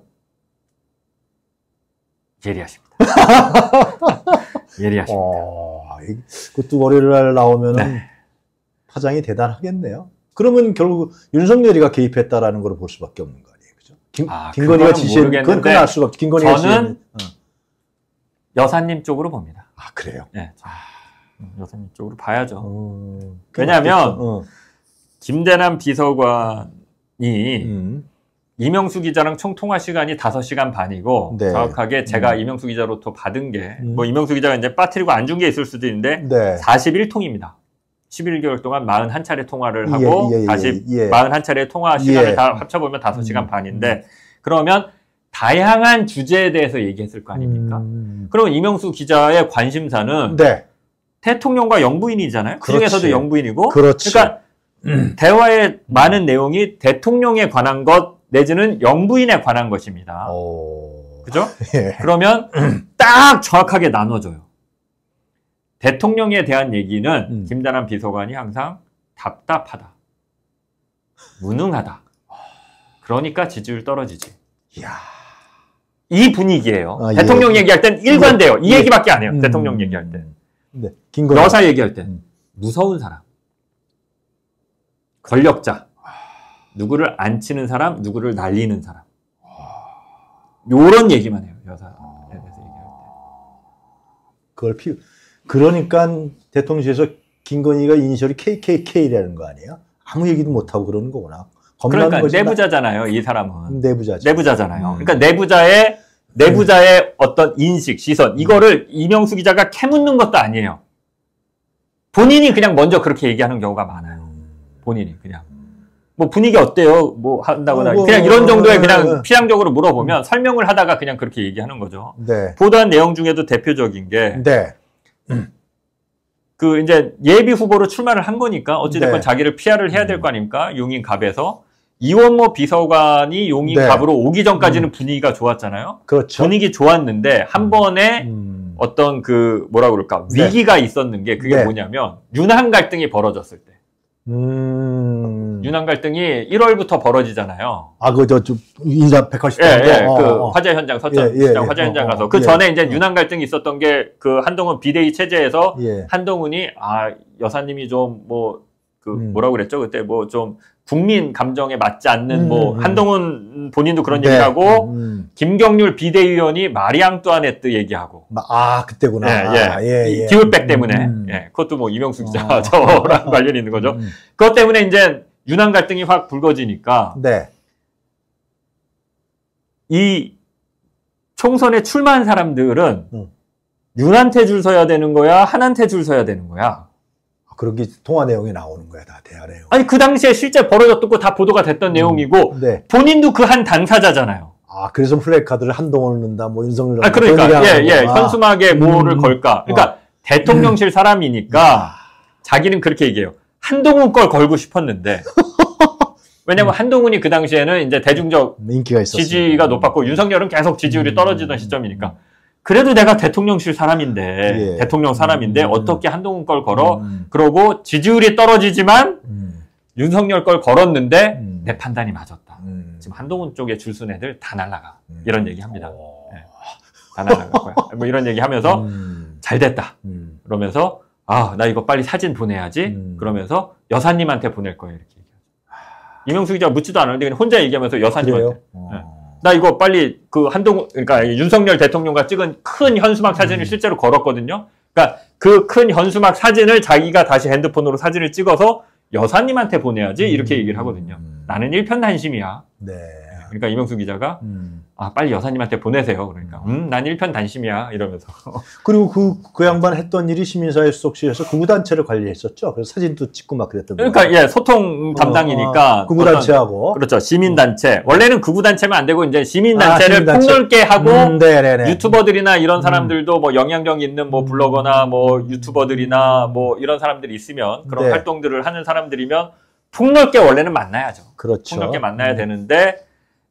B: 예리하십니다. 예리하십니다.
A: 어, 이- 그것도 월요일 날 나오면은
B: 네.
A: 파장이 대단하겠네요. 그러면 결국 윤석열이가 개입했다라는 걸 볼 수밖에 없는 거 아니에요, 그죠? 김,
B: 아,
A: 김건희가 지시한 그건 그건 알 수가 없죠. 김건희가
B: 저는
A: 지시한, 어.
B: 여사님 쪽으로 봅니다.
A: 아 그래요?
B: 네, 여사님 쪽으로 봐야죠.
A: 어,
B: 왜냐하면
A: 어.
B: 김대남 비서관이
A: 음.
B: 이명수 기자랑 총 통화 시간이 다섯 시간 반이고
A: 네.
B: 정확하게 제가
A: 음.
B: 이명수 기자로부터 받은 게 뭐
A: 음.
B: 이명수 기자가 이제 빠뜨리고 안 준 게 있을 수도 있는데
A: 네.
B: 사십일 통입니다. 십일 개월 동안 사십일 차례 통화를 하고
A: 예, 예, 예,
B: 다시
A: 예.
B: 사십일 차례 통화 시간을
A: 예.
B: 다 합쳐보면 다섯 시간
A: 음.
B: 반인데 그러면 다양한 주제에 대해서 얘기했을 거 아닙니까?
A: 음.
B: 그러면 이명수 기자의 관심사는
A: 네.
B: 대통령과 영부인이잖아요. 그 중에서도
A: 그렇지.
B: 영부인이고
A: 그렇지.
B: 그러니까 음. 대화의 많은 내용이 대통령에 관한 것 내지는 영부인에 관한 것입니다.
A: 오.
B: 그죠?
A: 예.
B: 그러면 딱 정확하게 나눠줘요. 대통령에 대한 얘기는
A: 음.
B: 김대남 비서관이 항상 답답하다. 무능하다. 그러니까 지지율 떨어지지.
A: 이야.
B: 이 분위기예요.
A: 아,
B: 대통령
A: 예.
B: 얘기할 땐 일관돼요. 이
A: 예.
B: 얘기밖에 안 해요.
A: 음.
B: 대통령 얘기할 때.
A: 네. 김건희.
B: 여사 얘기할 때
A: 음.
B: 무서운 사람. 권력자. 누구를 안 치는 사람, 누구를 날리는 사람. 요런 얘기만 해요. 여사에 대해서 얘기할 때.
A: 그걸 피 그러니까 대통령실에서 김건희가 이니셜이 케이케이케이라는 거 아니에요? 아무 얘기도 못 하고 그러는 거구나. 겁나는
B: 그러니까
A: 거지.
B: 내부자잖아요. 이 사람은.
A: 내부자죠.
B: 내부자잖아요.
A: 음.
B: 그러니까 내부자의 내부자의 어떤 인식, 시선 이거를 이명수 기자가 캐묻는 것도 아니에요. 본인이 그냥 먼저 그렇게 얘기하는 경우가 많아요. 본인이 그냥 뭐 분위기 어때요? 뭐 한다거나
A: 어, 뭐,
B: 그냥 이런 정도의
A: 어,
B: 그냥
A: 어,
B: 피상적으로 물어보면 설명을 하다가 그냥 그렇게 얘기하는 거죠.
A: 네.
B: 보도한 내용 중에도 대표적인 게
A: 네.
B: 그 이제 예비 후보로 출마를 한 거니까 어찌됐건
A: 네.
B: 자기를 피아르을 해야 될 거 아닙니까? 용인갑에서 이원모 비서관이 용인갑으로
A: 네.
B: 오기 전까지는 분위기가 좋았잖아요.
A: 그렇죠.
B: 분위기 좋았는데 한 번에
A: 음.
B: 어떤 그 뭐라 그럴까
A: 네.
B: 위기가 있었는 게 그게
A: 네.
B: 뭐냐면 윤한 갈등이 벌어졌을 때
A: 음.
B: 윤한 갈등이 일월부터 벌어지잖아요.
A: 아, 그, 저, 저, 인사 백팔십
B: 예,
A: 대.
B: 예,
A: 어,
B: 그
A: 어.
B: 화재 현장 서천
A: 예, 예,
B: 시장
A: 예.
B: 화재 현장
A: 어,
B: 가서
A: 어,
B: 그
A: 예.
B: 전에 이제
A: 어.
B: 윤한 갈등이 있었던 게 그 한동훈 비대위 체제에서
A: 예.
B: 한동훈이 아 여사님이 좀 뭐 그
A: 음.
B: 뭐라고 그랬죠 그때 뭐 좀 국민 감정에 맞지 않는
A: 음,
B: 뭐
A: 음.
B: 한동훈 본인도 그런
A: 네.
B: 얘기를 하고
A: 음.
B: 김경률 비대위원이 마리앙뚜아네트 얘기하고
A: 아, 그때구나.
B: 예, 예.
A: 아, 예,
B: 이
A: 예.
B: 기울백 때문에
A: 음.
B: 예, 그것도 뭐 이명수 기자
A: 어.
B: 저랑 관련이 있는 거죠.
A: 음.
B: 그것 때문에 이제 윤한 갈등이 확 불거지니까
A: 네.
B: 이 총선에 출마한 사람들은
A: 음.
B: 윤한테 줄 서야 되는 거야, 한한테 줄 서야 되는 거야.
A: 그런 게 통화 내용이 나오는 거야, 다 대화 내용.
B: 아니 그 당시에 실제 벌어졌고 다 보도가 됐던 내용이고
A: 네.
B: 본인도 그 한 당사자잖아요.
A: 아, 그래서 플래카드를 한동훈을 넣는다, 뭐 윤석열.
B: 아 그러니까
A: 그런
B: 예,
A: 얘기
B: 예,
A: 하는 거구나.
B: 현수막에 뭐를
A: 음.
B: 걸까? 그러니까 대통령실 사람이니까 자기는 그렇게 얘기해요. 한동훈 걸 걸고 싶었는데 왜냐면 한동훈이 그 당시에는 이제 대중적
A: 인기가 있었어.
B: 지지가 높았고 윤석열은 계속 지지율이
A: 음.
B: 떨어지던 시점이니까 그래도 내가 대통령실 사람인데
A: 예.
B: 대통령 사람인데
A: 음.
B: 어떻게 한동훈 걸 걸어?
A: 음.
B: 그러고 지지율이 떨어지지만
A: 음.
B: 윤석열 걸 걸었는데
A: 음.
B: 내 판단이 맞았다.
A: 음.
B: 지금 한동훈 쪽에 줄 쓴 애들 다 날라가.
A: 음.
B: 이런 얘기 합니다.
A: 어.
B: 네. 다 날라갈 거야. 뭐 이런 얘기 하면서
A: 음.
B: 잘 됐다.
A: 음.
B: 그러면서 아, 나 이거 빨리 사진 보내야지.
A: 음.
B: 그러면서 여사님한테 보낼 거예요. 이렇게 얘기하죠. 이명수 기자가 묻지도 않았는데 그냥 혼자 얘기하면서 여사님한테.
A: 그래요? 어.
B: 네. 나 이거 빨리 그 한동훈, 그러니까 윤석열 대통령과 찍은 큰 현수막 사진을
A: 음.
B: 실제로 걸었거든요. 그러니까 그 큰 현수막 사진을 자기가 다시 핸드폰으로 사진을 찍어서 여사님한테 보내야지 이렇게 얘기를 하거든요.
A: 음.
B: 나는 일편단심이야.
A: 네.
B: 그러니까 이명수 기자가
A: 음.
B: 아 빨리 여사님한테 보내세요. 그러니까 음, 난 일편단심이야 이러면서.
A: 그리고 그, 그 양반 했던 일이 시민사회 수석실에서 구구단체를 관리했었죠. 그래서 사진도 찍고 막 그랬던 거예요.
B: 그러니까 예 소통 담당이니까
A: 어, 어, 구구단체하고.
B: 그렇죠 시민단체 원래는 구구단체면 안 되고 이제 시민단체를
A: 아, 시민단체.
B: 폭넓게 하고
A: 음, 네네네.
B: 유튜버들이나 이런 사람들도 뭐 영향력 있는 뭐 블로거나 뭐 유튜버들이나 뭐 이런 사람들이 있으면 그런
A: 네.
B: 활동들을 하는 사람들이면 폭넓게 원래는 만나야죠.
A: 그렇죠.
B: 폭넓게 만나야
A: 음.
B: 되는데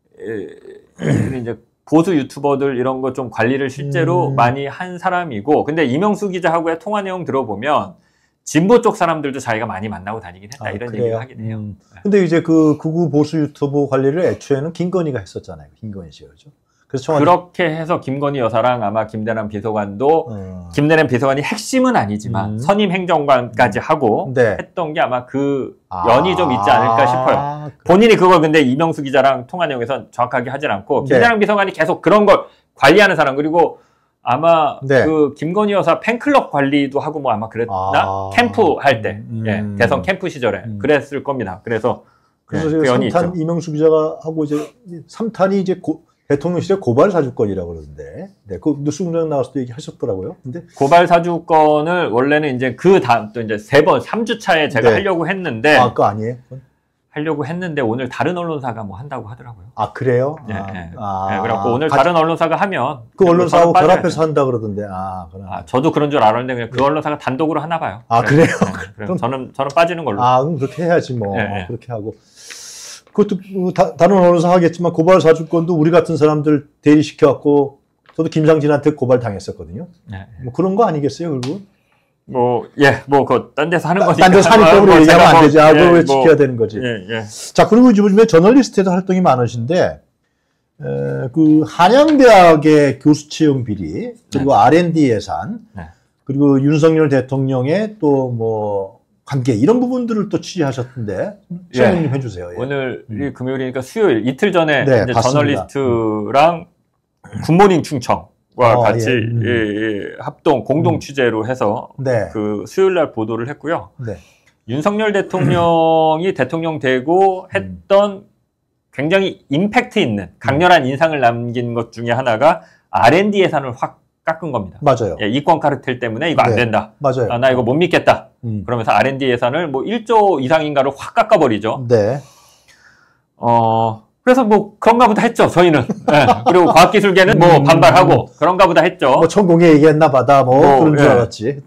B: 에, 이제 보수 유튜버들 이런 거 좀 관리를 실제로
A: 음.
B: 많이 한 사람이고 근데 이명수 기자하고의 통화 내용 들어보면 진보 쪽 사람들도 자기가 많이 만나고 다니긴 했다
A: 아,
B: 이런
A: 그래요?
B: 얘기를 하긴 해요.
A: 음. 근데 이제 그 극우 보수 유튜브 관리를 애초에는 김건희가 했었잖아요. 김건희 씨가. 그죠? 그래서 청와대...
B: 그렇게 해서 김건희 여사랑 아마 김대남 비서관도
A: 어...
B: 김대남 비서관이 핵심은 아니지만 음... 선임 행정관까지 하고 네. 했던 게 아마 그 연이 아... 좀 있지 않을까 싶어요. 본인이 그걸 근데 이명수 기자랑 통화 내용에서 정확하게 하진 않고 김대남 네. 비서관이 계속 그런 걸 관리하는 사람 그리고 아마 네. 그 김건희 여사 팬클럽 관리도 하고 뭐 아마 그랬나? 아... 캠프 할 때 음... 예, 대선 캠프 시절에 음... 그랬을 겁니다. 그래서
A: 그래서 네, 그 삼탄 있죠. 이명수 기자가 하고 이제 삼탄이 이제 고, 대통령실에 고발 사주권이라고 그러는데, 네, 그 뉴스공장 나왔을 때 얘기하셨더라고요. 근데
B: 고발 사주권을 원래는 이제 그 다음 또 이제 세 번, 삼 주 차에 제가 네. 하려고 했는데,
A: 아, 그거 아니에요?
B: 하려고 했는데 오늘 다른 언론사가 뭐 한다고 하더라고요.
A: 아 그래요?
B: 네.
A: 아,
B: 네.
A: 아,
B: 네, 그래갖고 오늘 가, 다른 언론사가 하면
A: 그 언론사하고 결합해서 한다 그러던데. 아,
B: 아 저도 그런 줄 알았는데 그냥 그 언론사가 단독으로 하나 봐요.
A: 아 그래요? 네,
B: 그럼 저는 저는 빠지는 걸로.
A: 아 그럼 그렇게 해야지 뭐.
B: 네, 네.
A: 그렇게 하고. 그것도 다, 다른 언론사 하겠지만 고발 사주권도 우리 같은 사람들 대리시켜갖고 저도 김상진한테 고발 당했었거든요. 네. 뭐 그런 거 아니겠어요, 결국?
B: 뭐, 예, 뭐, 그, 딴 데서 하는 거니까.
A: 딴 데서 하니까 우리 얘기하면 안 되지. 아,
B: 예,
A: 그걸 왜
B: 뭐,
A: 지켜야 되는 거지.
B: 예, 예.
A: 자, 그리고 요즘에 저널리스트에도 활동이 많으신데, 에, 그, 한양대학의 교수 채용 비리, 그리고 네. 알 앤 디 예산, 네. 그리고 윤석열 대통령의 또 뭐, 관계, 이런 부분들을 또 취재하셨던데, 설명 좀
B: 예.
A: 해주세요. 예.
B: 오늘이 음. 금요일이니까 수요일, 이틀 전에
A: 네,
B: 이제 저널리스트랑 음. 굿모닝 충청, 와 어, 같이 예. 음. 예, 예, 합동 공동 음. 취재로 해서 네. 그 수요일 날 보도를 했고요. 네. 윤석열 대통령이 음. 대통령 되고 했던 음. 굉장히 임팩트 있는 강렬한 인상을 남긴 것 중에 하나가 알 앤 디 예산을 확 깎은 겁니다.
A: 맞아요.
B: 예, 이권 카르텔 때문에 이거 안
A: 네.
B: 된다.
A: 맞아요.
B: 아, 나 이거 못 믿겠다.
A: 음.
B: 그러면서 알 앤 디 예산을 뭐 일 조 이상인가를 확 깎아버리죠.
A: 네.
B: 어. 그래서 뭐 그런가 보다 했죠, 저희는. 네. 그리고 과학기술계는 뭐 반발하고 그런가 보다 했죠.
A: 뭐 천공에 얘기했나 보다 뭐, 뭐 그런 줄 예. 알았지.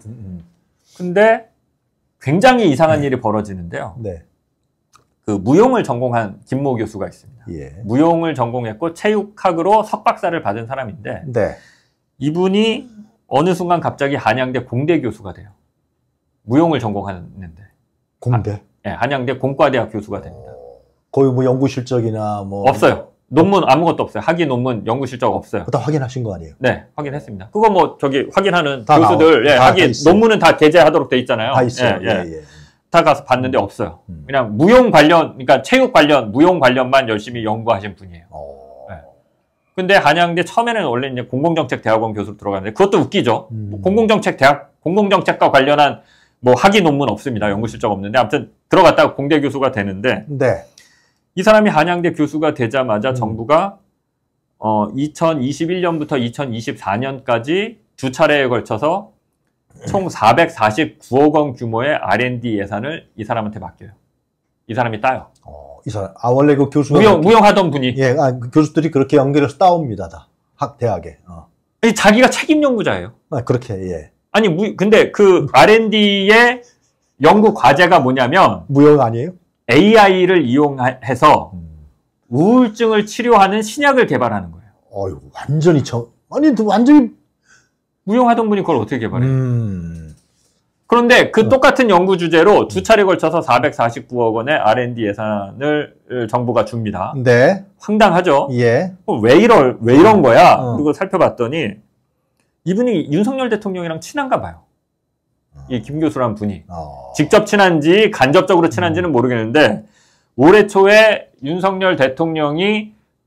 B: 근데 굉장히 이상한 네. 일이 벌어지는데요.
A: 네.
B: 그 무용을 전공한 김모 교수가 있습니다.
A: 예.
B: 무용을 전공했고 체육학으로 석박사를 받은 사람인데
A: 네.
B: 이분이 어느 순간 갑자기 한양대 공대 교수가 돼요. 무용을 전공하는데.
A: 공대?
B: 한, 네, 한양대 공과대학 교수가 됩니다.
A: 어... 거의 뭐 연구 실적이나 뭐
B: 없어요. 논문 아무것도 없어요. 학위 논문, 연구 실적 없어요.
A: 다 확인하신 거 아니에요?
B: 네, 확인했습니다. 그거 뭐 저기 확인하는 교수들, 예, 하긴 논문은 다 게재하도록 돼 있잖아요.
A: 다 있어요.
B: 예, 예.
A: 예, 예.
B: 다 가서 봤는데 없어요. 음. 그냥 무용 관련, 그러니까 체육 관련, 무용 관련만 열심히 연구하신 분이에요.
A: 어...
B: 예. 근데 한양대 처음에는 원래 이제 공공정책대학원 교수로 들어갔는데 그것도 웃기죠.
A: 음.
B: 뭐 공공정책 대학, 공공정책과 관련한 뭐 학위 논문 없습니다. 연구 실적 없는데 아무튼 들어갔다가 공대 교수가 되는데.
A: 네.
B: 이 사람이 한양대 교수가 되자마자
A: 음.
B: 정부가 어, 이천이십일 년부터 이천이십사 년까지 두 차례에 걸쳐서 총 사백사십구억 원 규모의 알 앤 디 예산을 이 사람한테 맡겨요. 이 사람이 따요.
A: 어, 이 사람, 아, 원래 그 교수가.
B: 무용, 무용하던 분이.
A: 예, 아, 그 교수들이 그렇게 연결해서 따옵니다, 다. 학, 대학에. 어.
B: 아니, 자기가 책임 연구자예요.
A: 아, 그렇게, 예.
B: 아니, 무, 근데 그 알 앤 디의 연구 과제가 뭐냐면.
A: 무용 아니에요?
B: 에이 아이를 이용해서 음. 우울증을 치료하는 신약을 개발하는 거예요.
A: 어휴, 완전히 정, 아니, 완전히.
B: 무용하던 분이 그걸 어떻게 개발해요?
A: 음.
B: 그런데 그 어. 똑같은 연구 주제로 두 차례 걸쳐서 사백사십구억 원의 알 앤 디 예산을 정부가 줍니다.
A: 네.
B: 황당하죠?
A: 예.
B: 왜 이럴, 왜 이런 거야?
A: 어.
B: 그리고 살펴봤더니 이분이 윤석열 대통령이랑 친한가 봐요. 이 김 교수란 분이.
A: 어.
B: 직접 친한지 간접적으로 친한지는
A: 음.
B: 모르겠는데 올해 초에 윤석열 대통령이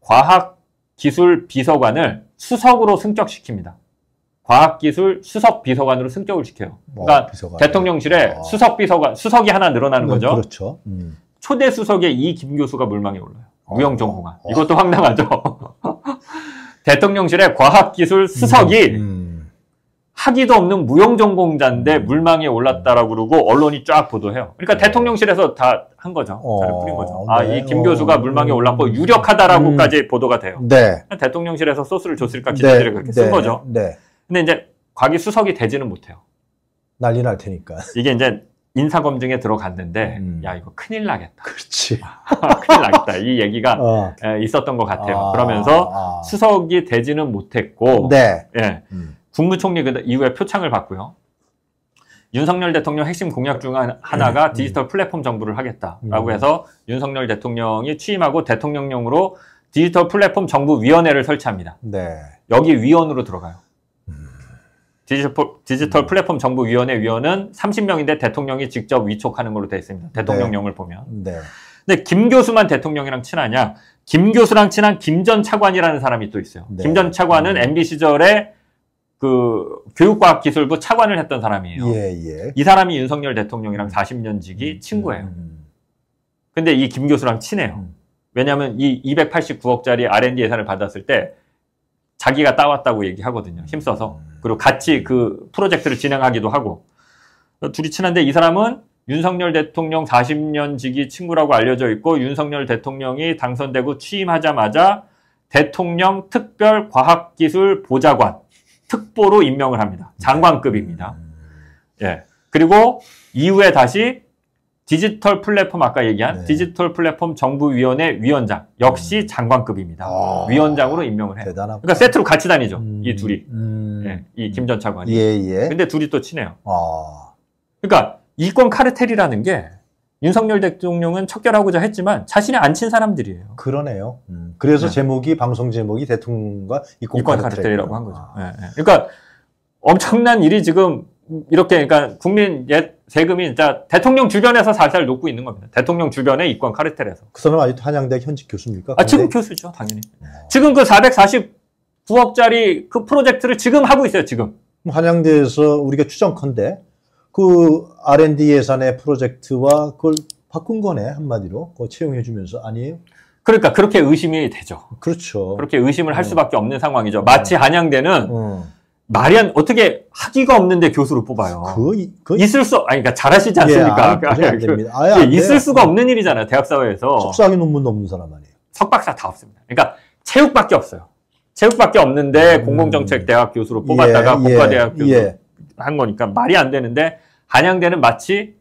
B: 과학기술 비서관을 수석으로 승격시킵니다. 과학기술 수석 비서관으로 승격을 시켜요. 그러니까 어, 대통령실에 어. 수석 비서관, 수석이 하나 늘어나는
A: 네,
B: 거죠.
A: 그렇죠. 음.
B: 초대 수석에 이 김 교수가 물망에 올라요. 무용 전공한. 어. 이것도 황당하죠. 대통령실에 과학기술 수석이
A: 음. 음.
B: 학위도 없는 무용 전공자인데 음. 물망에 올랐다라고 그러고 언론이 쫙 보도해요. 그러니까 네. 대통령실에서 다 한 거죠.
A: 어.
B: 잘 뿌린 거죠.
A: 네.
B: 아, 이 김 교수가 물망에 올랐고 유력하다라고까지 음. 보도가 돼요.
A: 네.
B: 대통령실에서 소스를 줬을까 기자들이 네. 그렇게 쓴
A: 네.
B: 거죠.
A: 네.
B: 근데 이제 과기 수석이 되지는 못해요.
A: 난리 날 테니까.
B: 이게 이제 인사검증에 들어갔는데 음. 야 이거 큰일 나겠다.
A: 그렇지.
B: 큰일 나겠다. 이 얘기가
A: 어.
B: 에, 있었던 것 같아요.
A: 아,
B: 그러면서
A: 아.
B: 수석이 되지는 못했고
A: 네.
B: 예,
A: 음.
B: 국무총리 그 이후에 표창을 받고요. 윤석열 대통령 핵심 공약 중 하나가 음. 디지털 플랫폼 정부를 하겠다라고
A: 음.
B: 해서 윤석열 대통령이 취임하고 대통령령으로 디지털 플랫폼 정부위원회를 설치합니다.
A: 네.
B: 여기 위원으로 들어가요.
A: 음.
B: 디지털, 디지털 음. 플랫폼 정부위원회 위원은 삼십 명인데 대통령이 직접 위촉하는 걸로 되어 있습니다. 대통령령을 네. 보면.
A: 네.
B: 근데 김 교수만 대통령이랑 친하냐? 김 교수랑 친한 김 전 차관이라는 사람이 또 있어요. 네. 김 전 차관은 음. 엠비 시절에 그 교육과학기술부 차관을 했던 사람이에요.
A: 예, 예.
B: 이 사람이 윤석열 대통령이랑 사십 년 지기 친구예요.
A: 음.
B: 근데 이 김 교수랑 친해요.
A: 음.
B: 왜냐하면 이 이백팔십구억짜리 알 앤 디 예산을 받았을 때 자기가 따왔다고 얘기하거든요. 힘써서. 그리고 같이 그 프로젝트를 진행하기도 하고. 둘이 친한데 이 사람은 윤석열 대통령 사십 년 지기 친구라고 알려져 있고 윤석열 대통령이 당선되고 취임하자마자 대통령 특별과학기술 보좌관 특보로 임명을 합니다. 장관급입니다. 예. 그리고 이후에 다시 디지털 플랫폼 아까 얘기한 네. 디지털 플랫폼 정부위원회 위원장 역시 장관급입니다. 아, 위원장으로 임명을 해요.
A: 대단하구나.
B: 그러니까 세트로 같이 다니죠.
A: 음,
B: 이 둘이.
A: 음,
B: 예, 이 김 전 차관이.
A: 예, 예.
B: 근데 둘이 또 친해요.
A: 아.
B: 그러니까 이권 카르텔이라는 게 윤석열 대통령은 척결하고자 했지만 자신이 안 친 사람들이에요.
A: 그러네요. 음. 그래서
B: 네.
A: 제목이 방송 제목이 대통령과 이권,
B: 이권 카르텔이라고 한 거죠. 아. 예, 예. 그러니까 엄청난 일이 지금 이렇게 그러니까 국민 옛 세금이 진짜 대통령 주변에서 살살 녹고 있는 겁니다. 대통령 주변의 이권 카르텔에서.
A: 그 사람 아직도 한양대 현직 교수입니까?
B: 아, 지금 교수죠, 당연히. 어. 지금 그 사백사십구억짜리 그 프로젝트를 지금 하고 있어요, 지금.
A: 한양대에서 우리가 추정컨대 그 알 앤 디 예산의 프로젝트와 그걸 바꾼 거네, 한마디로. 그거 채용해주면서. 아니에요?
B: 그러니까 그렇게 의심이 되죠.
A: 그렇죠.
B: 그렇게 의심을 할
A: 어.
B: 수밖에 없는 상황이죠. 마치 한양대는
A: 어.
B: 말이 안, 어떻게 학위가 없는데 교수를 뽑아요.
A: 그, 그,
B: 있을 수, 아니, 그러니까 잘하시지 않습니까?
A: 예, 아, 안 됩니다. 아예
B: 예,
A: 안
B: 있을
A: 돼요.
B: 수가 없는 일이잖아요, 대학사회에서.
A: 석사학위 논문도 없는 사람 아니에요.
B: 석박사 다 없습니다. 그러니까 체육밖에 없어요. 체육밖에 없는데 음. 공공정책대학 교수로 뽑았다가
A: 예,
B: 법과대학
A: 예,
B: 교수로
A: 예.
B: 한 거니까 말이 안 되는데 한양대는 마치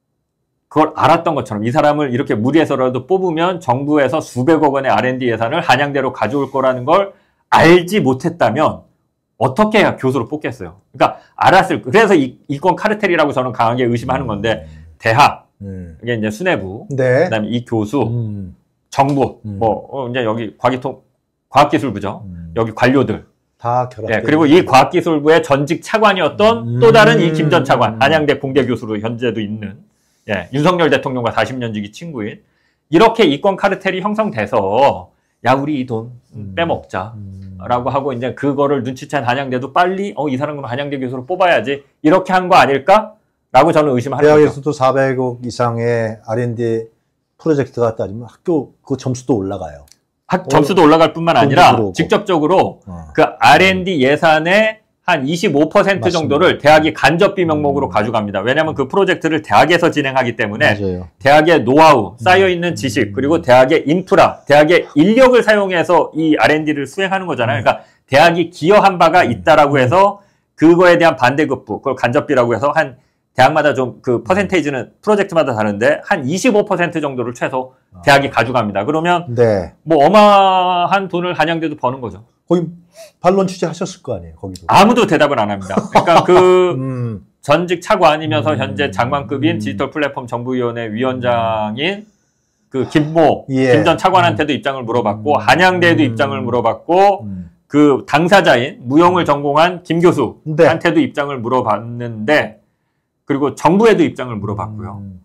B: 그걸 알았던 것처럼 이 사람을 이렇게 무리해서라도 뽑으면 정부에서 수백억 원의 알 앤 디 예산을 한양대로 가져올 거라는 걸 알지 못했다면 어떻게 해야 교수로 뽑겠어요? 그러니까 알았을 그래서 이, 이권 카르텔이라고 저는 강하게 의심하는 건데 대학
A: 음.
B: 이게 이제 수뇌부,
A: 네.
B: 그다음에 이 교수,
A: 음.
B: 정부,
A: 음.
B: 뭐 어, 이제 여기 과기통 과학기술부죠.
A: 음.
B: 여기 관료들.
A: 다 결합.
B: 예, 그리고 이 과학기술부의 전직 차관이었던
A: 음.
B: 또 다른 이 김 전 차관, 한양대 공대 교수로 현재도 있는 예, 윤석열 대통령과 사십 년 지기 친구인 이렇게 이권 카르텔이 형성돼서 야 우리 이 돈
A: 음.
B: 빼먹자.
A: 음.
B: 라고 하고 이제 그거를 눈치챈 한양대도 빨리 어 이 사람 그럼 한양대 교수로 뽑아야지 이렇게 한 거 아닐까? 라고 저는 의심하는 거죠.
A: 대학에서도 사백억 이상의 알 앤 디 프로젝트가 따지면 학교 그 점수도 올라가요.
B: 학, 점수도 올라갈 뿐만 아니라
A: 들어오고.
B: 직접적으로
A: 어.
B: 그 알 앤 디 예산의 한 이십오 퍼센트
A: 맞습니다.
B: 정도를 대학이 간접비 명목으로
A: 음.
B: 가져갑니다. 왜냐하면 그 프로젝트를 대학에서 진행하기 때문에
A: 맞아요.
B: 대학의 노하우, 쌓여있는 지식, 그리고 대학의 인프라, 대학의 인력을 사용해서 이 알 앤 디를 수행하는 거잖아요. 그러니까 대학이 기여한 바가 있다라고 해서 그거에 대한 반대급부, 그걸 간접비라고 해서 한 대학마다 좀 그 퍼센테이지는 프로젝트마다 다른데 한 이십오 퍼센트 정도를 최소 대학이 가져갑니다. 그러면
A: 네.
B: 뭐 어마한 돈을 한양대도 버는 거죠.
A: 거기 반론 취재하셨을 거 아니에요, 거기도.
B: 아무도 대답을 안 합니다. 그러니까 그
A: 음.
B: 전직 차관이면서
A: 음.
B: 현재 장관급인
A: 음.
B: 디지털 플랫폼 정부위원회 위원장인 그 김모,
A: 예.
B: 김 전 차관한테도 음. 입장을 물어봤고
A: 음.
B: 한양대에도 음. 입장을 물어봤고
A: 음.
B: 그 당사자인 무용을 전공한 김 교수한테도
A: 네.
B: 입장을 물어봤는데 그리고 정부에도 입장을 물어봤고요.
A: 음.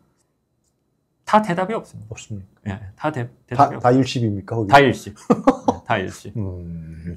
B: 다 대답이 없습니다.
A: 없습니다.
B: 예, 다 대, 대답이
A: 다,
B: 없습니다.
A: 다 일십입니까? 거기?
B: 다 일시. 네, 다 일시.
A: 음.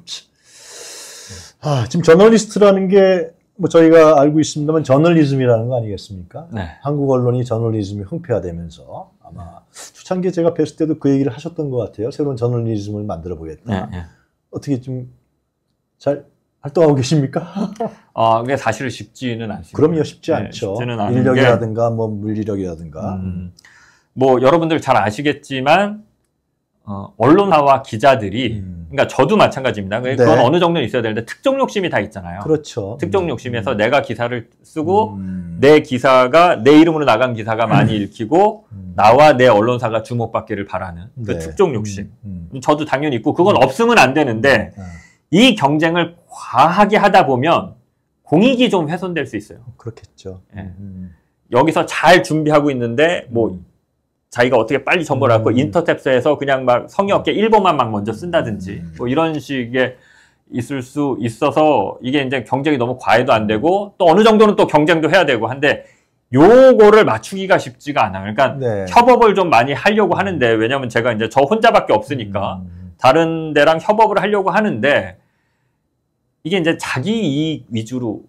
A: 아, 지금 저널리스트라는 게 뭐 저희가 알고 있습니다만 저널리즘이라는 거 아니겠습니까?
B: 네.
A: 한국 언론이 저널리즘이 흥폐화되면서 아마 초창기에 제가 뵀을 때도 그 얘기를 하셨던 것 같아요. 새로운 저널리즘을 만들어 보겠다.
B: 네, 네.
A: 어떻게 좀 잘 활동하고 계십니까?
B: 어, 그게 사실은 쉽지는 않습니다.
A: 그럼요, 쉽지
B: 네,
A: 않죠.
B: 쉽지는 않은
A: 인력이라든가 뭐 물리력이라든가.
B: 음, 뭐 여러분들 잘 아시겠지만 어, 언론사와 기자들이
A: 음.
B: 그러니까 저도 마찬가지입니다. 그건
A: 네.
B: 어느 정도는 있어야 되는데 특정 욕심이 다 있잖아요.
A: 그렇죠.
B: 특정 욕심에서 음. 내가 기사를 쓰고
A: 음.
B: 내 기사가 내 이름으로 나간 기사가 많이 읽히고
A: 음.
B: 나와 내 언론사가 주목받기를 바라는 그
A: 네.
B: 특정 욕심.
A: 음. 음.
B: 저도 당연히 있고 그건 없으면 안 되는데
A: 음.
B: 이 경쟁을 과하게 하다 보면 공익이 좀 훼손될 수 있어요.
A: 그렇겠죠.
B: 예.
A: 음.
B: 여기서 잘 준비하고 있는데 뭐
A: 음.
B: 자기가 어떻게 빨리 정보를
A: 음.
B: 갖고 인터셉트에서 그냥 막 성의 없게 일본만 막 먼저 쓴다든지
A: 음.
B: 뭐 이런 식의 있을 수 있어서 이게 이제 경쟁이 너무 과해도 안 되고 또 어느 정도는 또 경쟁도 해야 되고 한데 요거를 맞추기가 쉽지가 않아요. 그러니까
A: 네.
B: 협업을 좀 많이 하려고 하는데 왜냐면 제가 이제 저 혼자밖에 없으니까
A: 음.
B: 다른 데랑 협업을 하려고 하는데 이게 이제 자기 이익 위주로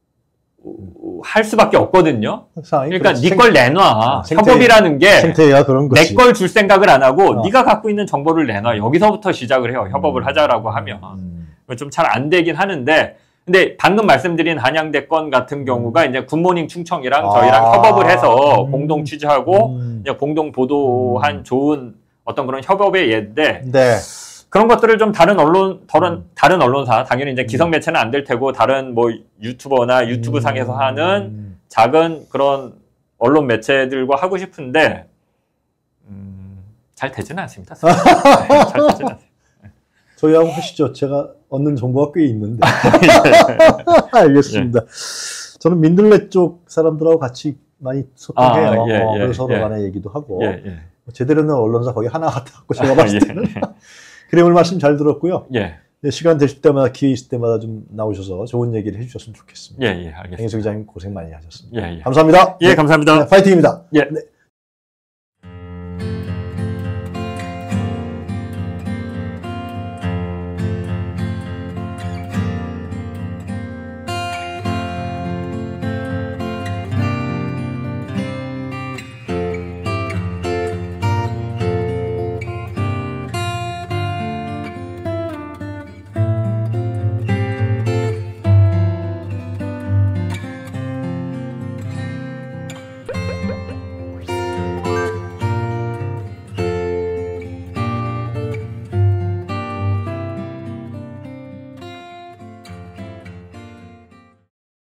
B: 할 수밖에 없거든요. 그러니까 네 걸 내놔.
A: 아, 생태,
B: 협업이라는 게
A: 생태야 그런
B: 내
A: 거지.
B: 걸 줄 생각을 안 하고
A: 어.
B: 네가 갖고 있는 정보를 내놔. 여기서부터 시작을 해요. 협업을 하자라고 하면.
A: 음.
B: 좀 잘 안 되긴 하는데 근데 방금 말씀드린 한양대 건 같은 경우가 이제 굿모닝 충청이랑
A: 아.
B: 저희랑 협업을 해서
A: 음.
B: 공동 취재하고
A: 음.
B: 이제 공동 보도한
A: 음.
B: 좋은 어떤 그런 협업의 예인데
A: 네.
B: 그런 것들을 좀 다른 언론, 다른,
A: 음.
B: 다른 언론사, 당연히 이제 기성 매체는 안 될 테고, 다른 뭐 유튜버나 유튜브 상에서
A: 음.
B: 하는 작은 그런 언론 매체들과 하고 싶은데, 음, 잘 되지는 않습니다. 네, 잘 되지는 않습니다.
A: 저희하고 하시죠. 제가 얻는 정보가 꽤 있는데. 알겠습니다. 예. 저는 민들레 쪽 사람들하고 같이 많이 소통해요.
B: 아, 예, 예,
A: 어, 그래서 서로
B: 예.
A: 간에 얘기도 하고.
B: 예, 예.
A: 제대로 된 언론사 거의 하나 같았고, 제가 봤을 때는.
B: 예,
A: 그래, 오늘 말씀 잘 들었고요.
B: 예.
A: 네, 시간 되실 때마다, 기회 있을 때마다 좀 나오셔서 좋은 얘기를 해주셨으면 좋겠습니다.
B: 예, 예, 알겠습니다.
A: 강혜수 기자님 고생 많이 하셨습니다.
B: 예, 예.
A: 감사합니다.
B: 예, 감사합니다.
A: 네, 파이팅입니다.
B: 예.
A: 네.